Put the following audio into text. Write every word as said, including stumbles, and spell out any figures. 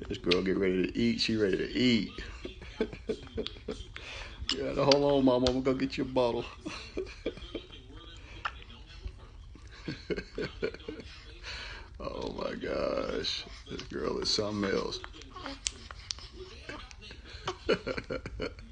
This girl get ready to eat. She ready to eat. Yeah, hold on, mama. I'm gonna go get you a bottle. Oh my gosh. This girl is something else.